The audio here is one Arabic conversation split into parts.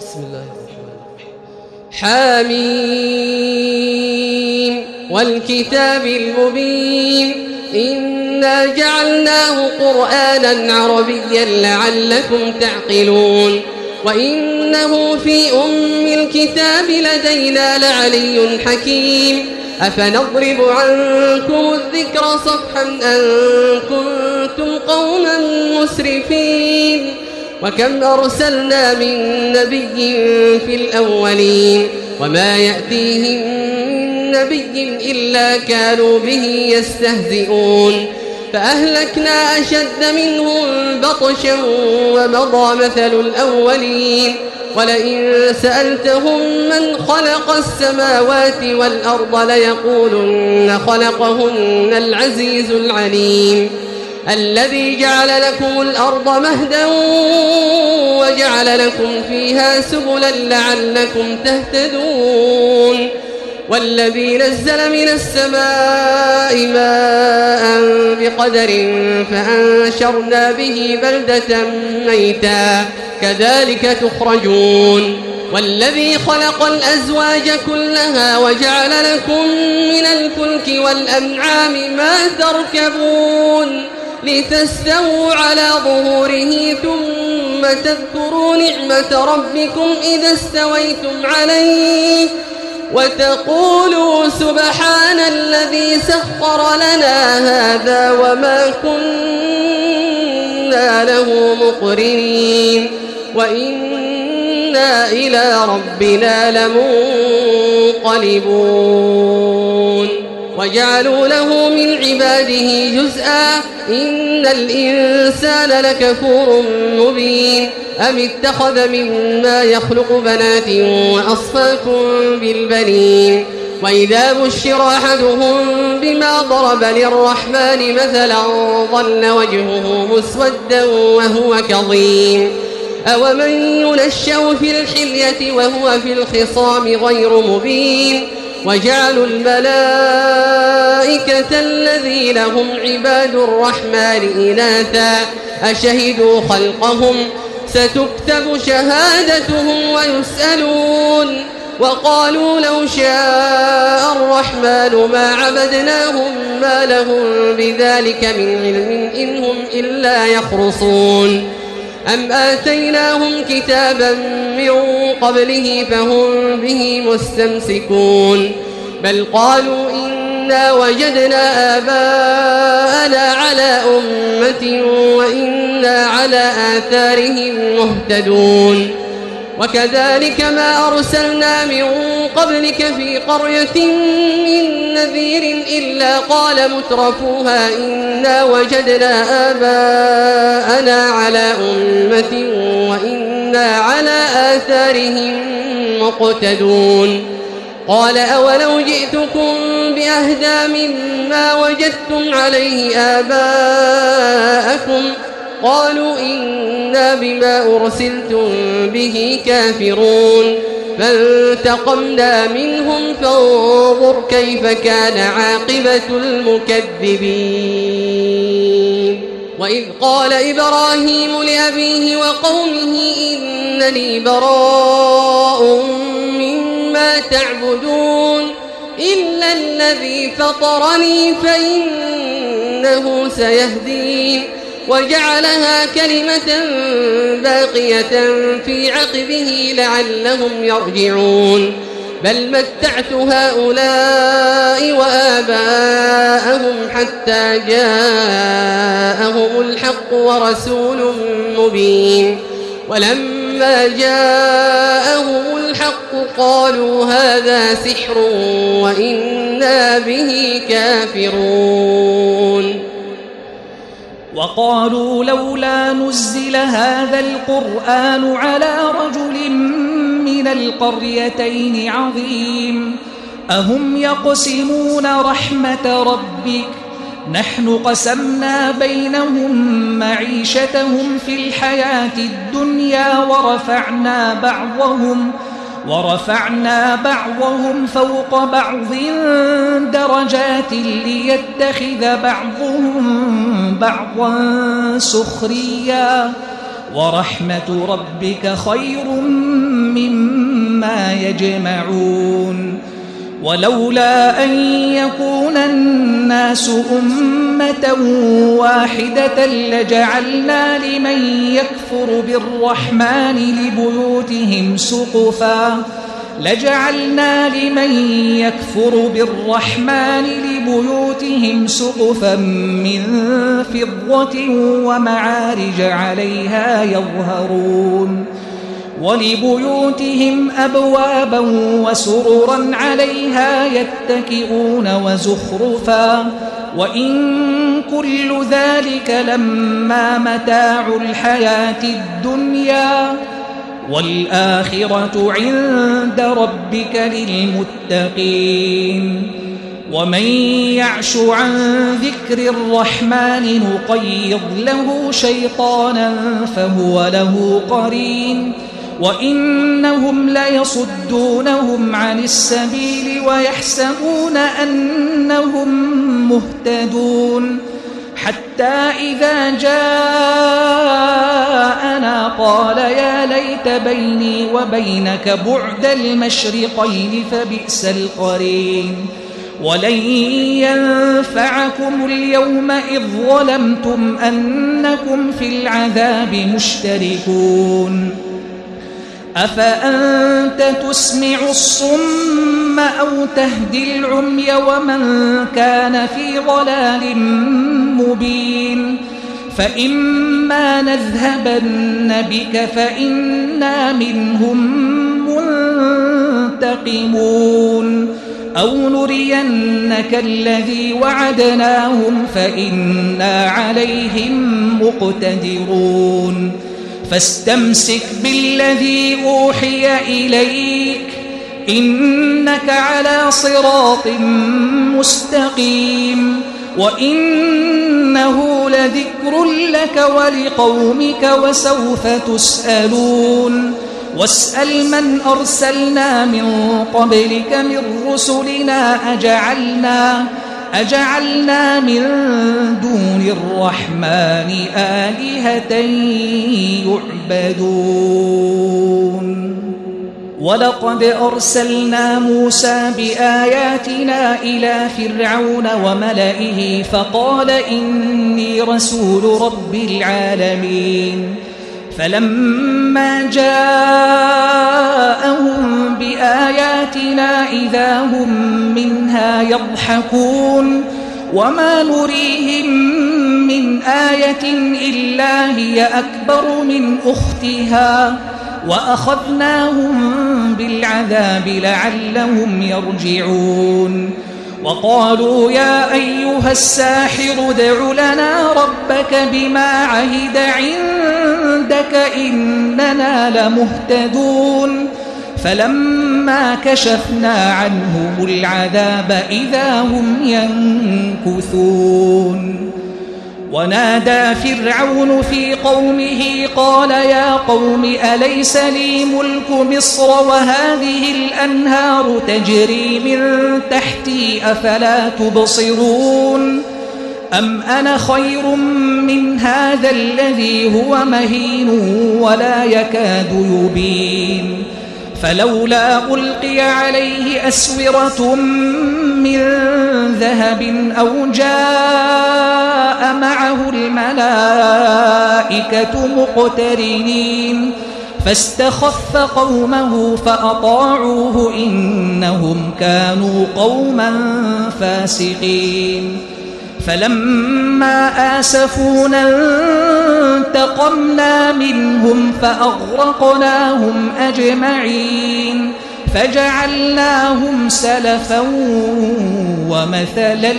بسم الله الرحمن الرحيم. حميم والكتاب المبين إنا جعلناه قرآنا عربيا لعلكم تعقلون وإنه في الكتاب لدينا لعلي حكيم أفنضرب عنكم الذكر صفحا أن كنتم قوما مسرفين وكم أرسلنا من نبي في الأولين وما يأتيهم من نبي إلا كانوا به يستهزئون فأهلكنا أشد منهم بطشا ومضى مثل الأولين ولئن سألتهم من خلق السماوات والأرض ليقولن خلقهن العزيز العليم الذي جعل لكم الأرض مهدا وجعل لكم فيها سبلا لعلكم تهتدون والذي نزل من السماء ماء بقدر فأنشرنا به بلدة ميتا كذلك تخرجون والذي خلق الأزواج كلها وجعل لكم من الفلك والأنعام ما تركبون لتستووا على ظهوره ثم تذكروا نعمة ربكم إذا استويتم عليه وتقولوا سبحان الذي سخر لنا هذا وما كنا له مقرنين وإنا إلى ربنا لمنقلبون وجعلوا له من عباده جزءا إن الإنسان لكفور مبين أم اتخذ مما يخلق بنات وأصفاكم بالبنين وإذا بشر أحدهم بما ضرب للرحمن مثلا ظل وجهه مسودا وهو كظيم أومن ينشأ في الحلية وهو في الخصام غير مبين وجعلوا الملائكة الذين هم عباد الرحمن إناثا أشهدوا خلقهم ستكتب شهادتهم ويسألون وقالوا لو شاء الرحمن ما عبدناهم ما لهم بذلك من علم إن هم إلا يخرصون أم آتيناهم كتابا من قبله فهم به مستمسكون بل قالوا إنا وجدنا آباءنا على أمة وإنا على آثارهم مهتدون وكذلك ما أرسلنا من قبلك في قرية من نذير إلا قال مترفوها إنا وجدنا آباءنا على أمة وإنا على آثارهم مقتدون قال أولو جئتكم بأهدى مما وجدتم عليه آباءكم قالوا إنا بما أرسلتم به كافرون فانتقمنا منهم فانظر كيف كان عاقبة المكذبين وإذ قال إبراهيم لأبيه وقومه إنني براء مما تعبدون إلا الذي فطرني فإنه سيهدين وجعلها كلمة باقية في عقبه لعلهم يرجعون بل متعت هؤلاء وآباءهم حتى جاءهم الحق ورسول مبين ولما جاءهم الحق قالوا هذا سحر وإنا به كافرون وقالوا لولا نزل هذا القرآن على رجل من القريتين عظيم أهم يقسمون رحمة ربك نحن قسمنا بينهم معيشتهم في الحياة الدنيا ورفعنا بعضهم فوق بعض درجات ليتخذ بعضهم بعضا سخريا ورحمة ربك خير مما يجمعون ولولا أن يكون الناس أمة واحدة لجعلنا لمن يكفر بالرحمن لبيوتهم سقفا من فضة ومعارج عليها يظهرون ولبيوتهم أبوابا وسررا عليها يتكئون وزخرفا وإن كل ذلك لما متاع الحياة الدنيا والآخرة عند ربك للمتقين ومن يعش عن ذكر الرحمن نقيض له شيطانا فهو له قرين وإنهم ليصدونهم عن السبيل ويحسبون أنهم مهتدون حتى إذا جاءنا قال يا ليت بيني وبينك بعد المشرقين فبئس القرين ولن ينفعكم اليوم إذ ظلمتم أنكم في العذاب مشتركون أفأنت تسمع الصم أو تهدي العمي ومن كان في ضلال مبين فإما نذهبن بك فإنا منهم منتقمون أو نرينك الذي وعدناهم فإنا عليهم مقتدرون فاستمسك بالذي أوحي إليك إنك على صراط مستقيم وإنه لذكر لك ولقومك وسوف تسألون واسأل من أرسلنا من قبلك من رسلنا أجعلنا من دون الرحمن آلهة يعبدون ولقد أرسلنا موسى بآياتنا إلى فرعون وملئه فقال إني رسول رب العالمين فلما جاءهم بآياتنا إذا هم منها يضحكون وما نريهم من آية إلا هي أكبر من أختها وأخذناهم بالعذاب لعلهم يرجعون وقالوا يا أيها الساحر ادع لنا ربك بما عهد عندك إننا لمهتدون فلما كشفنا عنهم العذاب إذا هم ينكثون ونادى فرعون في قومه قال يا قوم أليس لي ملك مصر وهذه الأنهار تجري من تحتي أفلا تبصرون أم أنا خير من هذا الذي هو مهين ولا يكاد يبين فلولا ألقي عليه أسورة من ذهب أو جاء معه الملائكة مقترنين فاستخف قومه فأطاعوه إنهم كانوا قوما فاسقين فلما آسفونا انتقمنا منهم فأغرقناهم أجمعين فجعلناهم سلفا ومثلا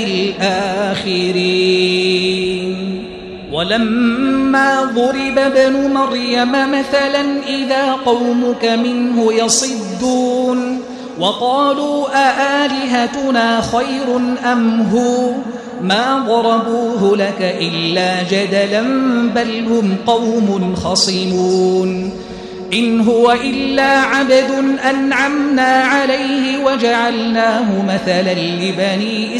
للآخرين ولما ضرب ابن مريم مثلا إذا قومك منه يصدون وقالوا أآلهتنا خير أم هو ما ضربوه لك إلا جدلا بل هم قوم خصمون إن هو إلا عبد أنعمنا عليه وجعلناه مثلا لبني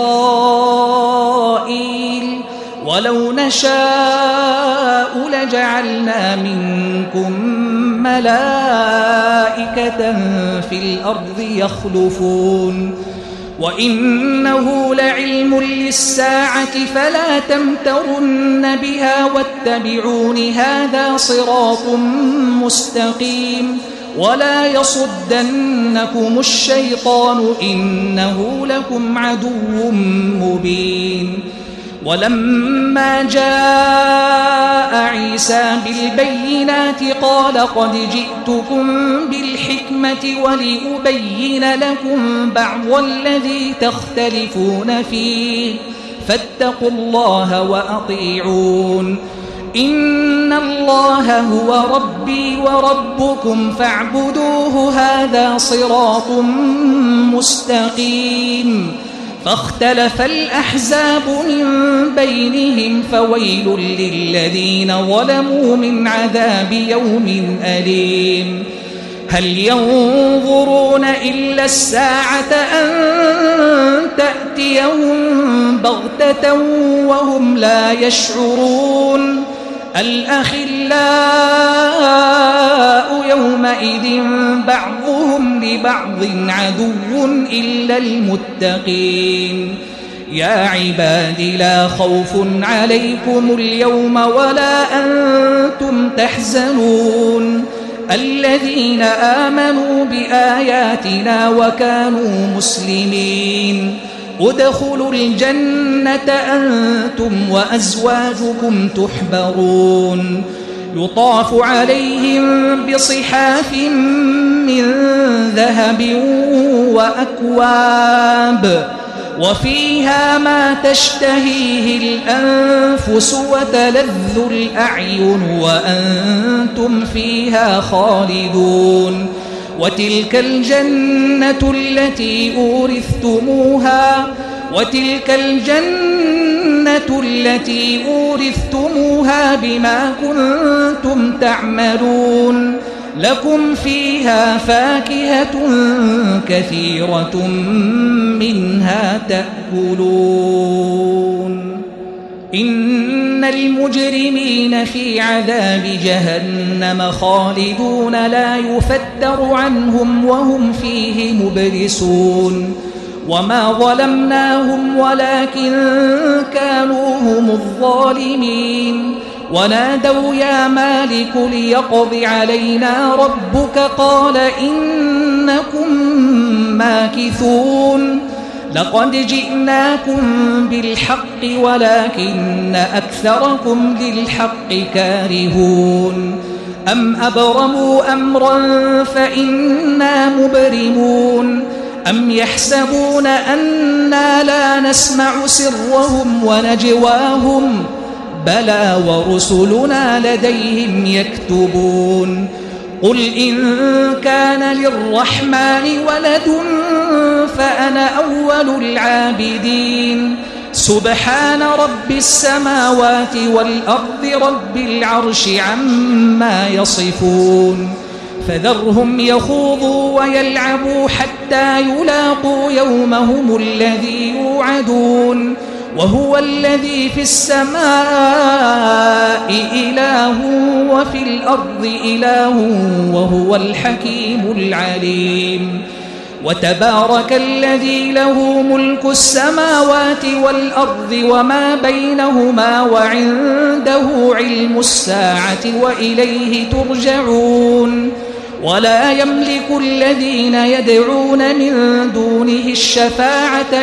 إسرائيل ولو نشاء لجعلنا منكم ملائكة في الأرض يخلفون وإنه لعلم للساعة فلا تمترن بها واتبعون هذا صراط مستقيم ولا يصدنكم الشيطان إنه لكم عدو مبين ولما جاء عيسى بالبينات قال قد جئتكم بالحكمة ولأبين لكم بعض الذي تختلفون فيه فاتقوا الله وأطيعون إن الله هو ربي وربكم فاعبدوه هذا صراط مستقيم فاختلف الأحزاب من بينهم فويل للذين ظلموا من عذاب يوم أليم هل ينظرون إلا الساعة أن تأتيهم بغتة وهم لا يشعرون الأخلاء يومئذ بعضهم لبعض عدو إلا المتقين يا عباد لا خوف عليكم اليوم ولا أنتم تحزنون الذين آمنوا بآياتنا وكانوا مسلمين ادخلوا الجنة أنتم وأزواجكم تحبرون يطاف عليهم بصحاف من ذهب وأكواب وفيها ما تشتهيه الأنفس وتلذ الأعين وأنتم فيها خالدون وتلك الجنة التي أورثتموها بما كنتم تعملون لكم فيها فاكهة كثيرة منها تأكلون إن المجرمين في عذاب جهنم خالدون لا يفتر عنهم وهم فيه مبلسون وما ظلمناهم ولكن كانوا هم الظالمين ونادوا يا مالك ليقض علينا ربك قال إنكم ماكثون لقد جئناكم بالحق ولكن أكثركم للحق كارهون أم أبرموا أمرا فإنا مبرمون أم يحسبون أنا لا نسمع سرهم ونجواهم بلى ورسلنا لديهم يكتبون قل إن كان للرحمن ولد فأنا أول العابدين سبحان رب السماوات والأرض رب العرش عما يصفون فذرهم يخوضوا ويلعبوا حتى يلاقوا يومهم الذي يوعدون وهو الذي في السماء إله وفي الأرض إله وهو الحكيم العليم وتبارك الذي له ملك السماوات والأرض وما بينهما وعنده علم الساعة وإليه ترجعون ولا يملك الذين يدعون من دونه الشفاعة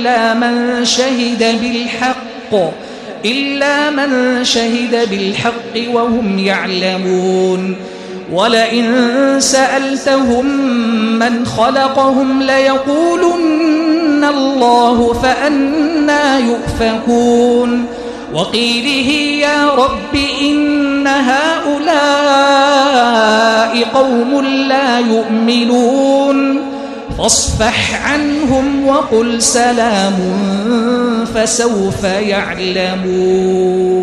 إلا من شهد بالحق وهم يعلمون ولئن سألتهم من خلقهم ليقولن الله فأنى يؤفكون وقيله يا رب إن هؤلاء قوم لا يؤمنون فاصفح عنهم وقل سلام فسوف يعلمون.